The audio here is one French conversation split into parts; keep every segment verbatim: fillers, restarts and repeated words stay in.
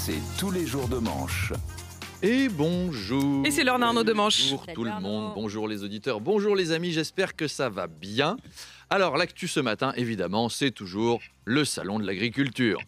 c'est tous les jours de manche. Et bonjour. Et c'est l'heure d'Arnaud de Manche. Bonjour Salut tout le Arnaud. monde, bonjour les auditeurs, bonjour les amis, j'espère que ça va bien. Alors l'actu ce matin, évidemment, c'est toujours le salon de l'agriculture.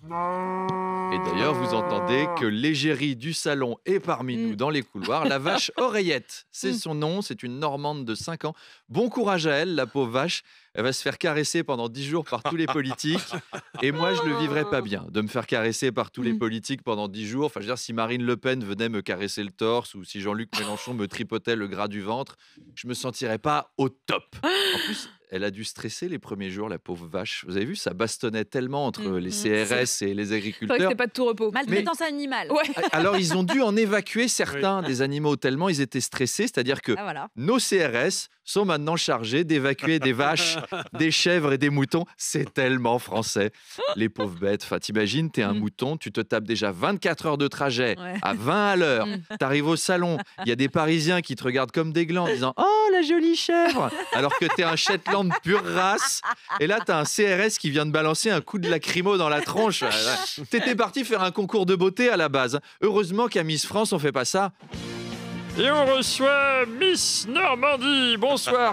Et d'ailleurs, vous entendez que l'égérie du salon est parmi Mm. nous dans les couloirs. La vache Oreillette, c'est Mm. son nom, c'est une Normande de cinq ans. Bon courage à elle, la pauvre vache. Elle va se faire caresser pendant dix jours par tous les politiques. Et moi, je ne le vivrais pas bien de me faire caresser par tous les Mm. politiques pendant dix jours. Enfin, je veux dire, si Marine Le Pen venait me caresser le torse ou si Jean-Luc Mélenchon me tripotait le gras du ventre, je me sentirais pas au top. En plus, elle a dû stresser les premiers jours, la pauvre vache. Vous avez vu, ça bastonnait tellement entre Mm. les C R S et les C'est vrai que agriculteurs. c'était pas de tout repos. Maltraitance animale. Ouais. Alors, ils ont dû en évacuer certains des animaux tellement ils étaient stressés. C'est-à-dire que Ah voilà. nos C R S sont maintenant chargés d'évacuer des vaches, des chèvres et des moutons. C'est tellement français. Les pauvres bêtes. Enfin, t'imagines, t'es un Mm. mouton, tu te tapes déjà vingt-quatre heures de trajet Ouais. à vingt à l'heure. Mm. T'arrives au salon, il y a des Parisiens qui te regardent comme des glands en disant « Oh, la jolie chèvre !» Alors que t'es un Shetland pure race. Et là, t'as un C R S qui vient de balancer un coup de lacrymo dans la tronche. T'étais parti faire un concours de beauté à la base. Heureusement qu'à Miss France, on fait pas ça. Et on reçoit Miss Normandie. Bonsoir.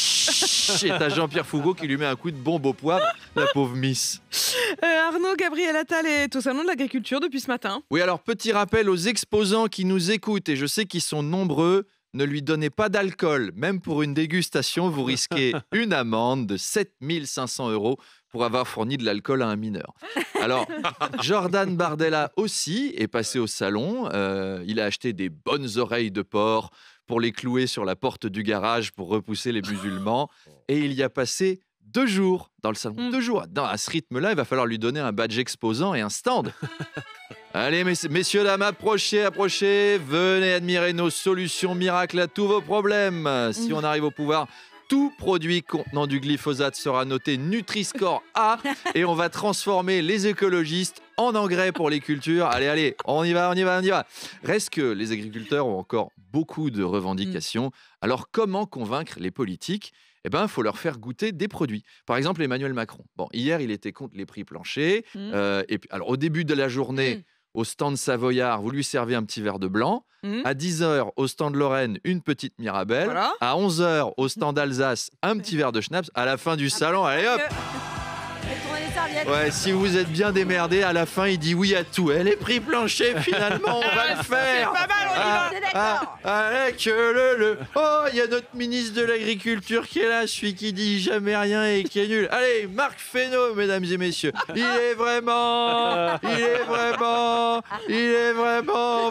Et t'as Jean-Pierre Foucault qui lui met un coup de bombe au poivre, la pauvre Miss. Euh, Arnaud Gabriel Attal est au salon de l'agriculture depuis ce matin. Oui, alors petit rappel aux exposants qui nous écoutent, et je sais qu'ils sont nombreux, ne lui donnez pas d'alcool. Même pour une dégustation, vous risquez une amende de sept mille cinq cents euros pour avoir fourni de l'alcool à un mineur. Alors, Jordan Bardella aussi est passé au salon. Euh, il a acheté des bonnes oreilles de porc pour les clouer sur la porte du garage pour repousser les musulmans. Et il y a passé deux jours dans le salon. Mm. Deux jours. Dans, à ce rythme-là, il va falloir lui donner un badge exposant et un stand. Allez, mess- messieurs, dames, approchez, approchez. Venez admirer nos solutions miracles à tous vos problèmes. Si on arrive au pouvoir, tout produit contenant du glyphosate sera noté Nutri-Score A et on va transformer les écologistes en engrais pour les cultures. Allez, allez, on y va, on y va, on y va. Reste que les agriculteurs ont encore beaucoup de revendications. Alors, comment convaincre les politiques ? Eh ben, il faut leur faire goûter des produits. Par exemple, Emmanuel Macron. Bon, hier, il était contre les prix planchers. Mm. Euh, et puis, alors, au début de la journée, Mm. au stand Savoyard, vous lui servez un petit verre de blanc. Mm. À dix heures, au stand Lorraine, une petite Mirabelle. Voilà. À onze heures, au stand Alsace, un petit verre de schnapps. À la fin du salon, allez hop. Faites tourner les serviettes. Ouais, si vous êtes bien démerdé, à la fin, il dit oui à tout. Elle est prix plancher, finalement, on va le faire. Pas mal, on y va. On est d'accord. Ah, avec le, le. Oh, il y a notre ministre de l'Agriculture qui est là, celui qui dit jamais rien et qui est nul. Allez, Marc Fesneau, mesdames et messieurs. Il est vraiment, il est vraiment, il est vraiment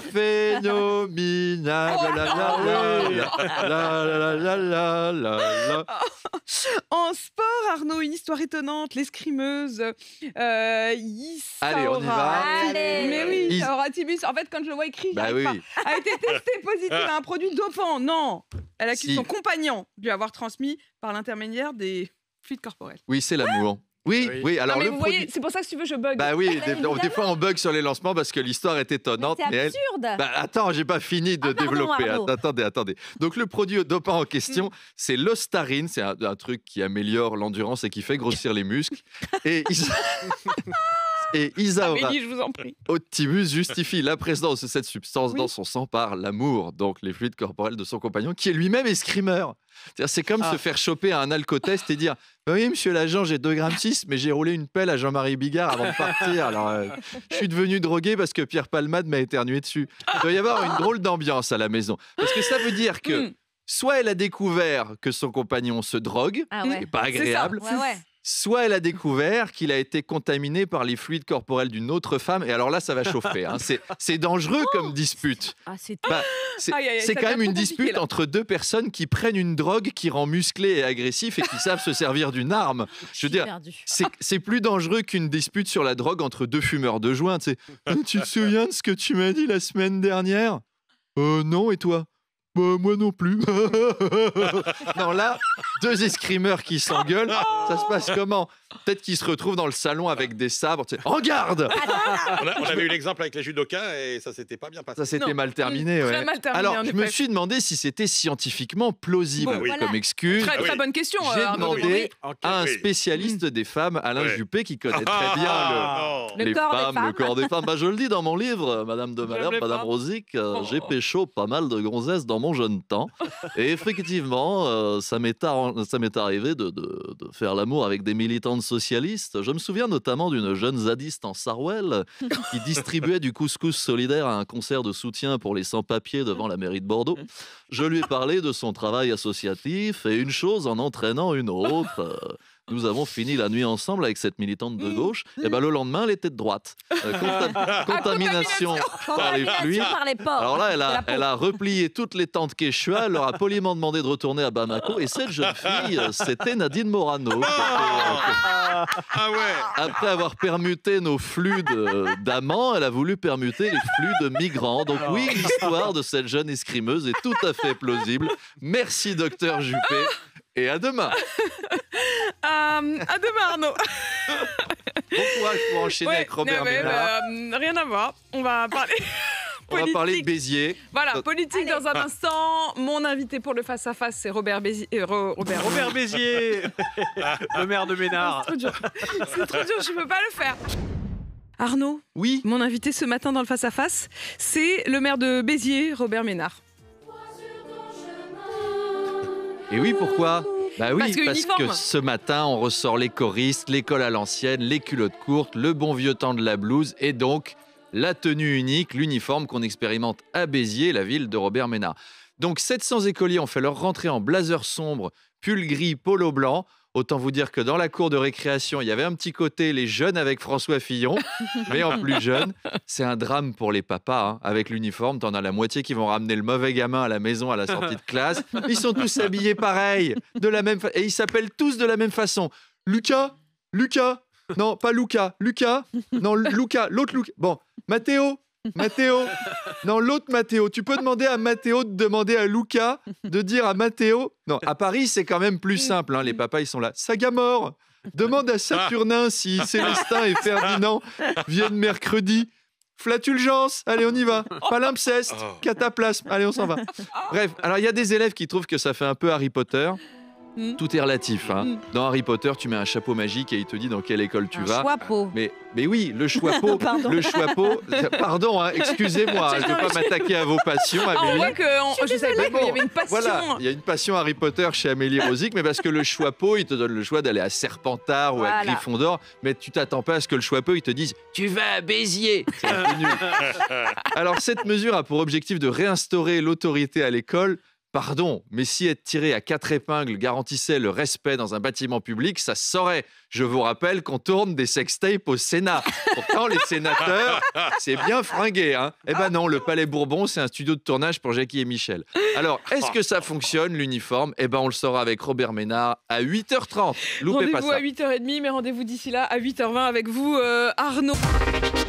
phénoménal. La, la, la, la, la, la, la, la, la, la. En sport, Arnaud, une histoire étonnante. L'escrimeuses euh, Issa Allez, on y va. Allez. Mais oui, Is- Issa Tibus, en fait, quand je le vois écrit, Bah j'arrive oui. pas. A été testée positive à un produit dopant. Non, elle accuse Si. son compagnon de lui avoir transmis par l'intermédiaire des fluides corporels. Oui, c'est l'amour. Oui, oui, Oui. alors non, mais le vous produit. voyez, c'est pour ça que si tu veux, je bug. Bah oui, Bah, des, évidemment. des fois on bug sur les lancements parce que l'histoire est Mais étonnante. C'est mais elle- absurde. Bah, attends, j'ai pas fini de Ah, pardon, développer. Arnaud. Att- Attendez, attendez. Donc le produit dopant en question, c'est l'ostarine. C'est un, un truc qui améliore l'endurance et qui fait grossir les muscles. Et, Isa... et Isaora Amélie, je vous en prie. Optimus justifie la présence de cette substance Oui. dans son sang par l'amour, donc les fluides corporels de son compagnon, qui est lui-même escrimeur. C'est-à-dire, c'est comme Ah. se faire choper à un alcotest et dire bah oui, monsieur l'agent, j'ai deux grammes six, mais j'ai roulé une pelle à Jean-Marie Bigard avant de partir. Alors, euh, je suis devenu drogué parce que Pierre Palmade m'a éternué dessus. Il doit y avoir une drôle d'ambiance à la maison. Parce que ça veut dire que Mm. soit elle a découvert que son compagnon se drogue, Ah ce ouais. qui n'est pas C'est ça. agréable, Ouais, ouais. soit elle a découvert qu'il a été contaminé par les fluides corporels d'une autre femme. Et alors là, ça va chauffer. hein. C'est, c'est dangereux comme dispute. Ah, c'est Bah, c'est Aïe, aïe, aïe, c'est ça quand devient même une trop compliqué, dispute là. entre deux personnes qui prennent une drogue qui rend musclé et agressif et qui savent se servir d'une arme. Je veux dire, perdu. c'est, c'est plus dangereux qu'une dispute sur la drogue entre deux fumeurs de joint. Tu sais. Euh, tu te souviens de ce que tu m'as dit la semaine dernière ? Euh, non, et toi ? Bah, moi non plus. Non, là, deux escrimeurs qui s'engueulent, ça se passe comment? Peut-être qu'ils se retrouvent dans le salon avec des sabres. Tu sais, en garde! On, a, on avait eu l'exemple avec les judokas et ça s'était pas bien passé. Ça s'était Non. mal terminé. Très Ouais. mal terminé, Alors, en je me effet. suis demandé si c'était scientifiquement plausible Bon, oui. comme voilà. excuse. Très, Ah très oui. bonne question. J'ai euh, Arnaud demandé En à un oui. spécialiste des femmes, Alain Ouais. Juppé, qui connaît très bien le, Ah, Le les corps des femmes, le femmes. corps des femmes. Bah, je le dis dans mon livre, Madame de J'aime Malherbe, les Madame femmes. Rosic, euh, Oh. j'ai pécho pas mal de gonzesses dans mon jeune temps. Et effectivement, euh, ça m'est arran- ça m'est arrivé de, de- de faire l'amour avec des militantes socialistes. Je me souviens notamment d'une jeune zadiste en Sarwell qui distribuait du couscous solidaire à un concert de soutien pour les sans-papiers devant la mairie de Bordeaux. Je lui ai parlé de son travail associatif et une chose en entraînant une autre. euh, Nous avons fini la nuit ensemble avec cette militante de gauche. Et ben le lendemain, elle était de droite. Euh, conta- contamination par les fluides. Contamination par les porcs. Alors là, elle De la a, peau. elle a replié toutes les tentes Quechua, elle leur a poliment demandé de retourner à Bamako. Et cette jeune fille, euh, c'était Nadine Morano. qui était, euh, ah ouais. Après avoir permuté nos flux de- d'amants, elle a voulu permuter les flux de migrants. Donc oui, l'histoire de cette jeune escrimeuse est tout à fait plausible. Merci, docteur Juppé. Et à demain. Euh, à demain, Arnaud. Bon courage pour enchaîner Ouais, avec Robert ouais, Ménard. bah, hum, rien à voir. On va parler. On va parler de politique. Béziers. Voilà, politique Allez. dans un instant. Mon invité pour le face-à-face, c'est Robert Béziers. euh, Ro- Robert, Robert Béziers, le maire de Ménard. C'est trop dur. C'est trop dur, je ne peux pas le faire. Arnaud, Oui. mon invité ce matin dans le face-à-face, c'est le maire de Béziers, Robert Ménard. Et oui, pourquoi? Bah oui, Parce que parce uniforme. que ce matin, on ressort les choristes, l'école à l'ancienne, les culottes courtes, le bon vieux temps de la blouse et donc la tenue unique, l'uniforme qu'on expérimente à Béziers, la ville de Robert Ménard. Donc sept cents écoliers ont fait leur rentrée en blazer sombre, pull gris, polo blanc. Autant vous dire que dans la cour de récréation, il y avait un petit côté les jeunes avec François Fillon, mais en plus jeune. C'est un drame pour les papas. Hein. Avec l'uniforme, t'en as la moitié qui vont ramener le mauvais gamin à la maison à la sortie de classe. Ils sont tous habillés pareil, de la même fa- et ils s'appellent tous de la même façon. Lucas, Lucas, non pas Lucas, Lucas, non Lucas, l'autre Lucas. Bon, Mathéo, Mathéo, non l'autre Mathéo. Tu peux demander à Mathéo de demander à Lucas de dire à Mathéo. Non, à Paris c'est quand même plus simple. Hein. Les papas ils sont là. Sagamore, demande à Saturnin si Célestin et Ferdinand viennent mercredi. Flatulgence, allez on y va. Palimpseste, Oh. cataplasme, allez on s'en va. Bref, alors il y a des élèves qui trouvent que ça fait un peu Harry Potter. Mm. Tout est relatif. Hein. Mm. Dans Harry Potter, tu mets un chapeau magique et il te dit dans quelle école tu Un vas. choix-peau. Mais, mais oui, le chapeau, Pardon. le chapeau. Pardon, hein, excusez-moi, je ne veux pas m'attaquer à vos passions, Ah, on Amélie. voit que on- je savais pas Mais bon, qu'il y avait une passion. Voilà, il y a une passion Harry Potter chez Amélie Rosic, mais parce que le chapeau, il te donne le choix d'aller à Serpentard ou à Voilà. Gryffondor, mais tu t'attends pas à ce que le chapeau, il te dise « Tu vas à Béziers !» C'est un peu nul. Alors, cette mesure a pour objectif de réinstaurer l'autorité à l'école. Pardon, mais si être tiré à quatre épingles garantissait le respect dans un bâtiment public, ça se saurait. Je vous rappelle qu'on tourne des sextapes au Sénat. Pourtant, les sénateurs, c'est bien fringué. Hein. Eh ben non, le Palais Bourbon, c'est un studio de tournage pour Jackie et Michel. Alors, est-ce que ça fonctionne, l'uniforme? Eh ben, on le saura avec Robert Ménard à huit heures trente. Loupez pas Rendez-vous ça. à huit heures trente, mais rendez-vous d'ici là à huit heures vingt avec vous, euh, Arnaud.